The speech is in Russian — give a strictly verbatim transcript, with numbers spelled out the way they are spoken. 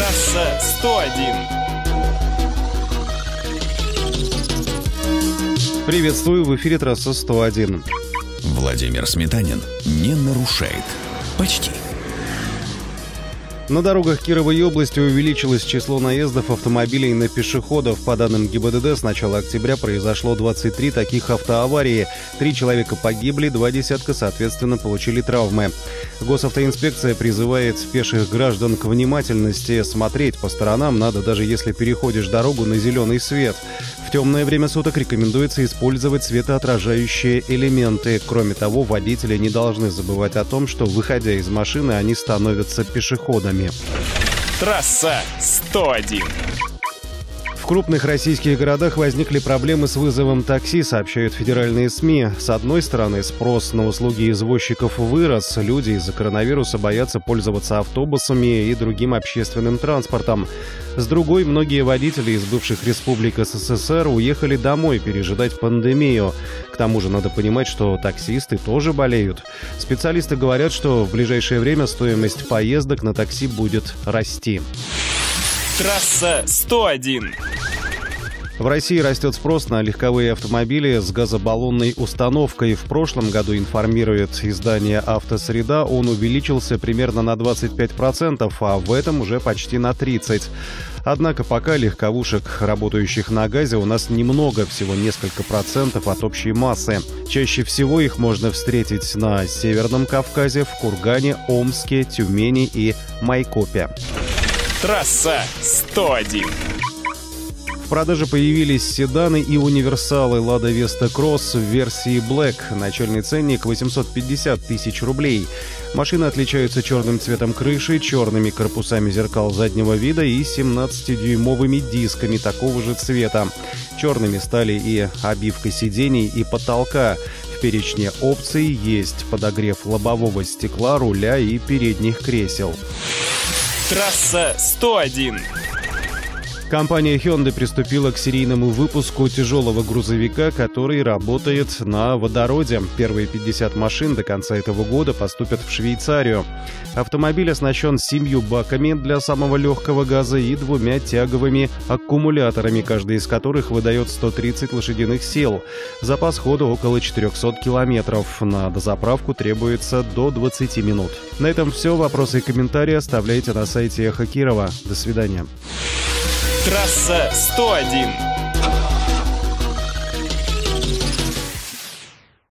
Трасса сто один. Приветствую, в эфире трасса сто один. Владимир Сметанин не нарушает. Почти. На дорогах Кировой области увеличилось число наездов автомобилей на пешеходов. По данным ГИБДД, с начала октября произошло двадцать три таких автоаварии. Три человека погибли, два десятка, соответственно, получили травмы. Госавтоинспекция призывает пеших граждан к внимательности. Смотреть по сторонам надо, даже если переходишь дорогу на зеленый свет. В темное время суток рекомендуется использовать светоотражающие элементы. Кроме того, водители не должны забывать о том, что, выходя из машины, они становятся пешеходами. Трасса сто один. В крупных российских городах возникли проблемы с вызовом такси, сообщают федеральные СМИ. С одной стороны, спрос на услуги извозчиков вырос. Люди из-за коронавируса боятся пользоваться автобусами и другим общественным транспортом. С другой, многие водители из бывших республик СССР уехали домой пережидать пандемию. К тому же надо понимать, что таксисты тоже болеют. Специалисты говорят, что в ближайшее время стоимость поездок на такси будет расти. Трасса сто один. В России растет спрос на легковые автомобили с газобаллонной установкой. В прошлом году, информирует издание «Автосреда», он увеличился примерно на двадцать пять процентов, а в этом уже почти на тридцать процентов. Однако пока легковушек, работающих на газе, у нас немного, всего несколько процентов от общей массы. Чаще всего их можно встретить на Северном Кавказе, в Кургане, Омске, Тюмени и Майкопе. Трасса сто один. В продаже появились седаны и универсалы Lada Vesta Cross в версии Black. Начальный ценник восемьсот пятьдесят тысяч рублей. Машины отличаются черным цветом крыши, черными корпусами зеркал заднего вида и семнадцатидюймовыми дисками такого же цвета. Черными стали и обивка сидений и потолка. В перечне опций есть подогрев лобового стекла, руля и передних кресел. Трасса сто один. Компания Hyundai приступила к серийному выпуску тяжелого грузовика, который работает на водороде. Первые пятьдесят машин до конца этого года поступят в Швейцарию. Автомобиль оснащен семью баками для самого легкого газа и двумя тяговыми аккумуляторами, каждый из которых выдает сто тридцать лошадиных сил. Запас хода около четыреста километров. На дозаправку требуется до двадцати минут. На этом все. Вопросы и комментарии оставляйте на сайте Эхо Кирова. До свидания. Трасса сто один.